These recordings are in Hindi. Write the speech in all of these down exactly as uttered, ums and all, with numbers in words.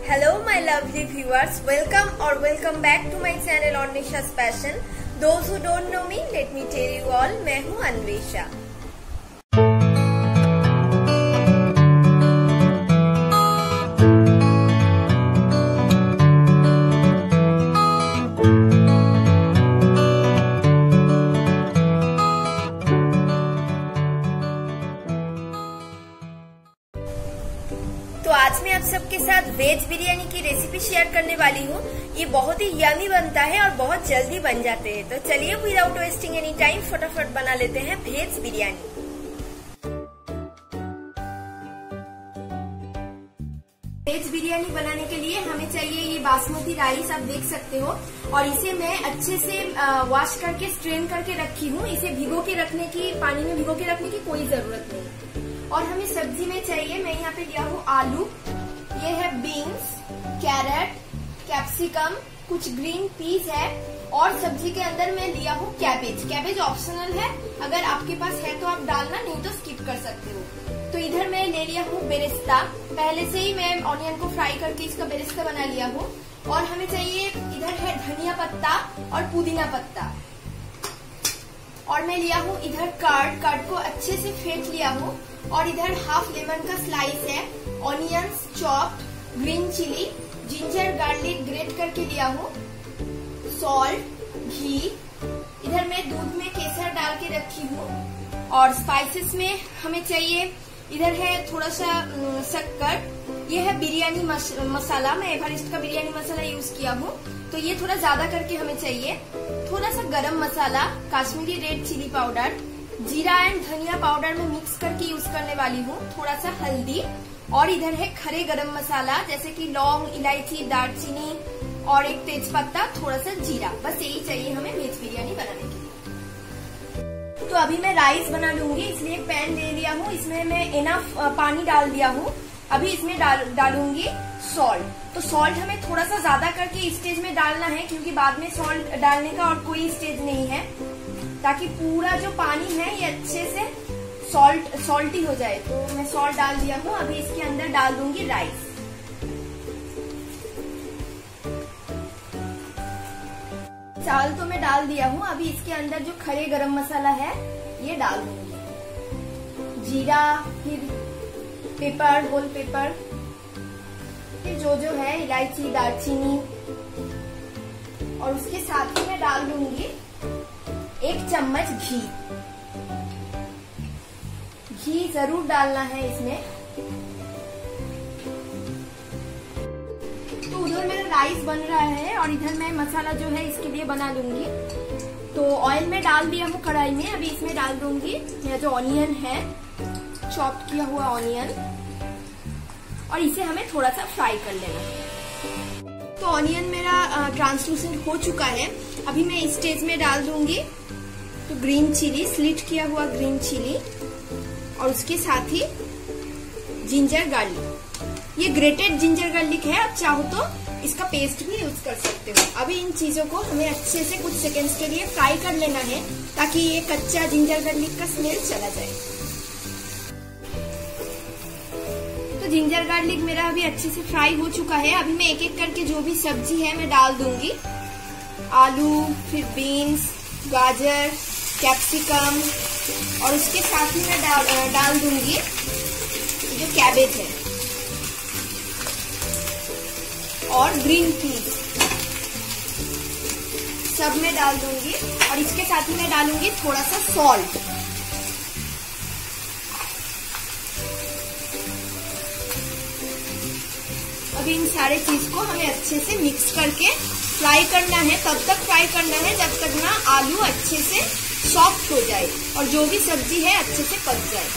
Hello my lovely viewers, welcome or welcome back to my channel Ornisha's Passion. Those who don't know me, let me tell you all, मैं हूँ अन्वेषा। तो आज मैं आप सबके साथ वेज बिरयानी की रेसिपी शेयर करने वाली हूँ। ये बहुत ही यमी बनता है और बहुत जल्दी बन जाते हैं। तो चलिए विदाउट वेस्टिंग एनी टाइम फटाफट बना लेते हैं वेज बिरयानी। वेज बिरयानी बनाने के लिए हमें चाहिए ये बासमती राइस, आप देख सकते हो। और इसे मैं अच्छे से वॉश करके स्ट्रेन करके रखी हूँ। इसे भिगो के रखने की, पानी में भिगो के रखने की कोई जरूरत नहीं। और हमें सब्जी में चाहिए, मैं यहाँ पे लिया हूँ आलू, ये है बीन्स, कैरेट, कैप्सिकम, कुछ ग्रीन पीस है। और सब्जी के अंदर मैं लिया हूँ कैबेज। कैबेज ऑप्शनल है, अगर आपके पास है तो आप डालना, नहीं तो स्किप कर सकते हो। तो इधर मैं ले लिया हूँ बेरेस्ता। पहले से ही मैं ऑनियन को फ्राई करके इसका बेरेस्ता बना लिया हूँ। और हमें चाहिए, इधर है धनिया पत्ता और पुदीना पत्ता। और मैं लिया हूँ इधर कर्ड, कर्ड को अच्छे से फेंट लिया हूँ। और इधर हाफ लेमन का स्लाइस है, onions chopped, green chilli, ginger garlic grate करके लिया हूँ, सॉल्ट, घी। इधर मैं दूध में केसर डाल के रखी हूँ। और स्पाइसेस में हमें चाहिए, इधर है थोड़ा सा शक्कर, ये है बिरयानी मसाला, मैं एवरेस्ट का बिरयानी मसाला यूज किया हूँ, तो ये थोड़ा ज्यादा करके हमें चाहिए। थोड़ा सा garam masala, Kashmiri red chili powder, जीरा एंड धनिया पाउडर में मिक्स करके यूज करने वाली हूँ, थोड़ा सा हल्दी। और इधर है खड़े गरम मसाला, जैसे कि लौंग, इलायची, दालचीनी और एक तेज पत्ता, थोड़ा सा जीरा। बस यही चाहिए हमें वेज बिरयानी बनाने के लिए। तो अभी मैं राइस बना लूंगी, इसलिए एक पैन ले लिया हूँ। इसमें मैं इनफ पानी डाल दिया हूँ। अभी इसमें डाल डालूंगी सॉल्ट। तो सॉल्ट हमें थोड़ा सा ज्यादा करके स्टेज में डालना है, क्योंकि बाद में सॉल्ट डालने का और कोई स्टेज नहीं है, ताकि पूरा जो पानी है ये अच्छे से सॉल्ट सॉल्टी हो जाए। तो मैं सॉल्ट डाल दिया हूँ। अभी इसके अंदर डाल दूंगी राइस। चावल तो मैं डाल दिया हूँ। अभी इसके अंदर जो खड़े गरम मसाला है ये डाल दूंगी, जीरा, फिर पेपर, होल पेपर, फिर जो जो है इलायची, दालचीनी। और उसके साथ ही मैं डाल दूंगी एक चम्मच घी। घी जरूर डालना है इसमें। तो उधर मेरा राइस बन रहा है और इधर मैं मसाला जो है इसके लिए बना लूंगी। तो ऑयल में डाल दिया हूँ कढ़ाई में। अभी इसमें डाल दूंगी मेरा जो ऑनियन है, चॉप किया हुआ ऑनियन, और इसे हमें थोड़ा सा फ्राई कर लेना है। तो ऑनियन मेरा ट्रांसलूसेंट हो चुका है। अभी मैं इस स्टेज में डाल दूंगी तो ग्रीन चिली, स्लिट किया हुआ ग्रीन चिली, और उसके साथ ही जिंजर गार्लिक। ये ग्रेटेड जिंजर गार्लिक है, आप चाहो तो इसका पेस्ट भी यूज कर सकते हो। अभी इन चीजों को हमें अच्छे से कुछ सेकंड्स के लिए फ्राई कर लेना है, ताकि ये कच्चा जिंजर गार्लिक का स्मेल चला जाए। तो जिंजर गार्लिक मेरा अभी अच्छे से फ्राई हो चुका है। अभी मैं एक एक करके जो भी सब्जी है मैं डाल दूंगी। आलू, फिर बीन्स, गाजर, कैप्सिकम, और उसके साथ ही मैं डाल, डाल दूंगी जो कैबेज है और ग्रीन पीस, सब मैं डाल दूंगी। और इसके साथ ही मैं डालूंगी थोड़ा सा सॉल्ट। अभी इन सारे चीज को हमें अच्छे से मिक्स करके फ्राई करना है। तब तक फ्राई करना है जब तक ना आलू अच्छे से सॉफ्ट हो जाए और जो भी सब्जी है अच्छे से पक जाए।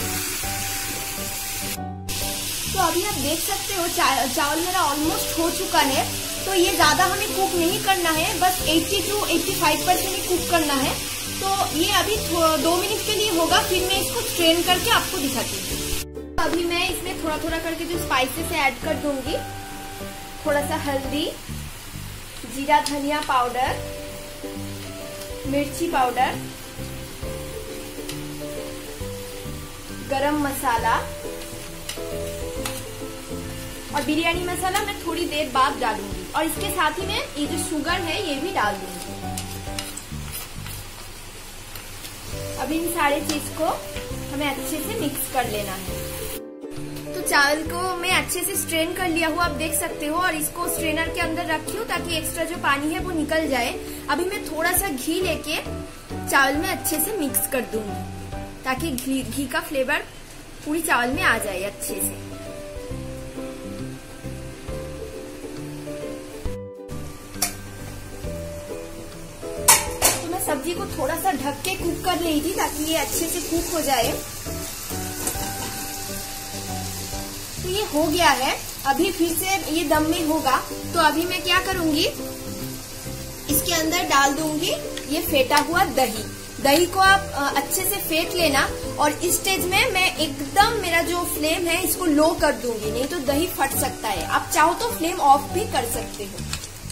तो अभी आप देख सकते हो चा, चावल मेरा ऑलमोस्ट हो चुका है। तो ये ज्यादा हमें कुक नहीं करना है, बस अस्सी टू पचासी परसेंट ही कुक करना है। तो ये अभी दो मिनट के लिए होगा, फिर मैं इसको स्ट्रेन करके आपको दिखाती हूँ। तो अभी मैं इसमें थोड़ा थोड़ा करके जो स्पाइसेस है ऐड कर दूंगी। थोड़ा सा हल्दी, जीरा धनिया पाउडर, मिर्ची पाउडर, गरम मसाला, और बिरयानी मसाला मैं थोड़ी देर बाद डालूंगी और इसके साथ ही मैं ये जो शुगर है ये भी डाल दूंगी। अब इन सारे चीज को हमें अच्छे से मिक्स कर लेना है। तो चावल को मैं अच्छे से स्ट्रेन कर लिया हूँ, आप देख सकते हो, और इसको स्ट्रेनर के अंदर रखी हूँ ताकि एक्स्ट्रा जो पानी है वो निकल जाए। अभी मैं थोड़ा सा घी लेके चावल में अच्छे से मिक्स कर दूंगी ताकि घी, घी का फ्लेवर पूरी चावल में आ जाए अच्छे से। तो मैं सब्जी को थोड़ा सा ढक के कुक कर रही थी ताकि ये अच्छे से कुक हो जाए। तो ये हो गया है, अभी फिर से ये दम में होगा। तो अभी मैं क्या करूंगी, इसके अंदर डाल दूंगी ये फेटा हुआ दही। दही को आप अच्छे से फेंट लेना और इस स्टेज में मैं एकदम मेरा जो फ्लेम है इसको लो कर दूंगी, नहीं तो दही फट सकता है। आप चाहो तो फ्लेम ऑफ भी कर सकते हो।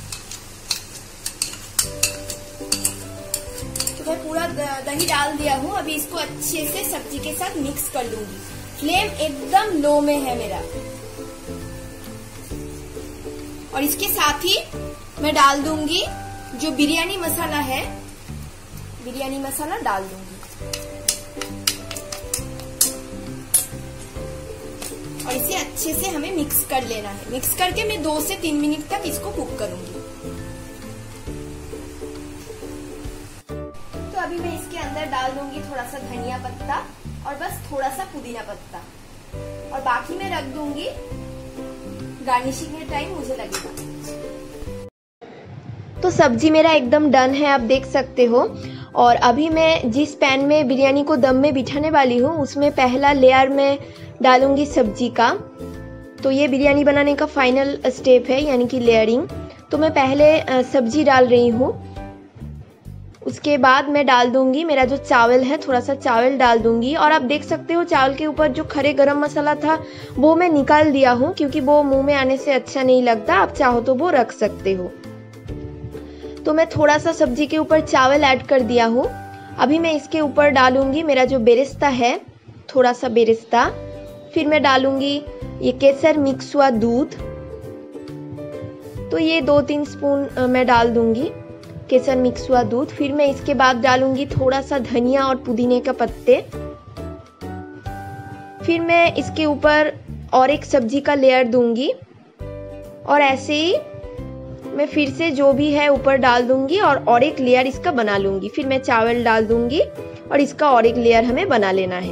तो मैं पूरा दही डाल दिया हूँ, अभी इसको अच्छे से सब्जी के साथ मिक्स कर लूंगी। फ्लेम एकदम लो में है मेरा। और इसके साथ ही मैं डाल दूंगी जो बिरयानी मसाला है, बिरयानी मसाला डाल दूंगी और इसे अच्छे से हमें मिक्स कर लेना है। मिक्स करके मैं दो से तीन मिनट तक इसको कुक करूंगी। तो अभी मैं इसके अंदर डाल दूंगी थोड़ा सा धनिया पत्ता और बस थोड़ा सा पुदीना पत्ता, और बाकी मैं रख दूंगी गार्निशिंग के टाइम मुझे लगेगा। तो सब्जी मेरा एकदम डन है, आप देख सकते हो। और अभी मैं जिस पैन में बिरयानी को दम में बिठाने वाली हूँ उसमें पहला लेयर में डालूंगी सब्जी का। तो ये बिरयानी बनाने का फाइनल स्टेप है, यानी कि लेयरिंग। तो मैं पहले सब्जी डाल रही हूँ, उसके बाद मैं डाल दूंगी मेरा जो चावल है, थोड़ा सा चावल डाल दूंगी। और आप देख सकते हो चावल के ऊपर जो खड़े गरम मसाला था वो मैं निकाल दिया हूँ, क्योंकि वो मुंह में आने से अच्छा नहीं लगता। आप चाहो तो वो रख सकते हो। तो मैं थोड़ा सा सब्जी के ऊपर चावल ऐड कर दिया हूँ। अभी मैं इसके ऊपर डालूंगी मेरा जो बेरेस्ता है, थोड़ा सा बेरेस्ता। फिर मैं डालूंगी ये केसर मिक्स हुआ दूध। तो ये दो तीन स्पून मैं डाल दूंगी केसर मिक्स हुआ दूध। फिर मैं इसके बाद डालूंगी थोड़ा सा धनिया और पुदीने के पत्ते। फिर मैं इसके ऊपर और एक सब्जी का लेयर दूंगी और ऐसे ही मैं फिर से जो भी है ऊपर डाल दूंगी और और एक लेयर इसका बना लूंगी। फिर मैं चावल डाल दूंगी और इसका और एक लेयर हमें बना लेना है।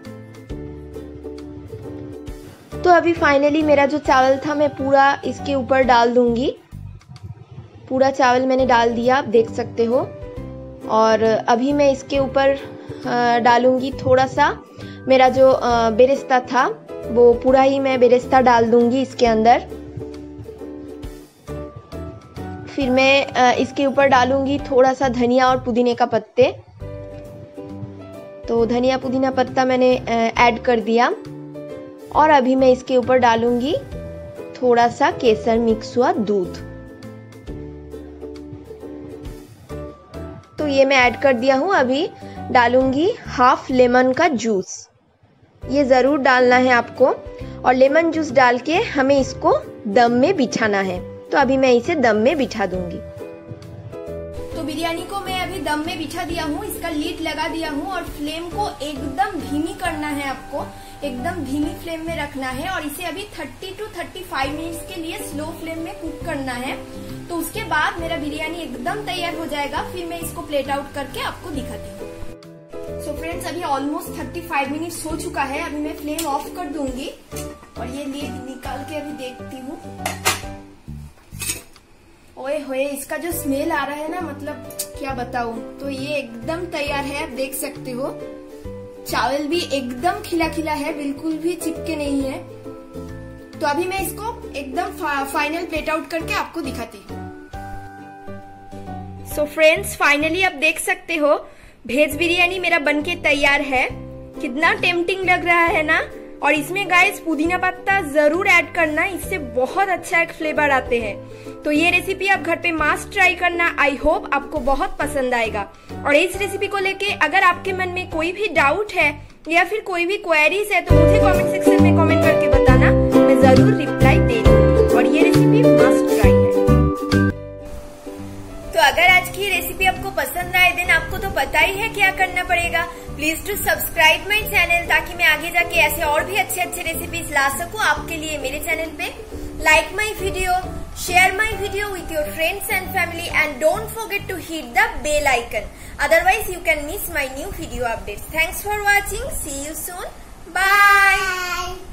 तो अभी फाइनली मेरा जो चावल था मैं पूरा इसके ऊपर डाल दूंगी। पूरा चावल मैंने डाल दिया, आप देख सकते हो। और अभी मैं इसके ऊपर डालूंगी थोड़ा सा मेरा जो बेरेस्ता था, वो पूरा ही मैं बेरेस्ता डाल दूंगी इसके अंदर। फिर मैं इसके ऊपर डालूंगी थोड़ा सा धनिया और पुदीने का पत्ते। तो धनिया पुदीना पत्ता मैंने ऐड कर दिया। और अभी मैं इसके ऊपर डालूंगी थोड़ा सा केसर मिक्स हुआ दूध। तो ये मैं ऐड कर दिया हूँ। अभी डालूंगी हाफ लेमन का जूस, ये ज़रूर डालना है आपको। और लेमन जूस डाल के हमें इसको दम में बिठाना है। तो अभी मैं इसे दम में बिठा दूंगी। तो बिरयानी को मैं अभी दम में बिठा दिया हूँ, इसका लीड लगा दिया हूँ और फ्लेम को एकदम धीमी करना है आपको, एकदम धीमी फ्लेम में रखना है। और इसे अभी तीस टू पैंतीस मिनट्स के लिए स्लो फ्लेम में कुक करना है। तो उसके बाद मेरा बिरयानी एकदम तैयार हो जाएगा। फिर मैं इसको प्लेट आउट करके आपको दिखाती हूँ। सो फ्रेंड्स, अभी ऑलमोस्ट पैंतीस मिनट्स हो चुका है। अभी मैं फ्लेम ऑफ कर दूंगी और ये लीड निकाल के अभी देखती हूँ। ओए होए, इसका जो स्मेल आ रहा है ना, मतलब क्या बताऊं। तो ये एकदम तैयार है, आप देख सकते हो। चावल भी एकदम खिला खिला है, बिल्कुल भी चिपके नहीं है। तो अभी मैं इसको एकदम फा, फाइनल प्लेट आउट करके आपको दिखाती हूँ। सो फ्रेंड्स, फाइनली आप देख सकते हो वेज बिरयानी मेरा बनके तैयार है। कितना टेम्पटिंग लग रहा है ना। और इसमें गाइस पुदीना पत्ता जरूर ऐड करना, इससे बहुत अच्छा एक फ्लेवर आते हैं। तो ये रेसिपी आप घर पे मस्ट ट्राई करना। आई होप आपको बहुत पसंद आएगा। और इस रेसिपी को लेके अगर आपके मन में कोई भी डाउट है या फिर कोई भी क्वेरीज है तो मुझे कमेंट सेक्शन में कमेंट करके बताना। मैं जरूर रिप्लाई दे दूंगी और ये रेसिपी मस्ट ट्राई है। तो अगर आज की रेसिपी आपको पसंद आए देन आपको तो पता ही है क्या करना पड़ेगा। Please to subscribe my channel ताकि मैं आगे जाके ऐसे और भी अच्छे अच्छे रेसिपीज ला सकूं आपके लिए मेरे चैनल पे। Like my video, share my video with your friends and family, and don't forget to hit the bell icon. Otherwise you can miss my new video updates. Thanks for watching. See you soon. Bye.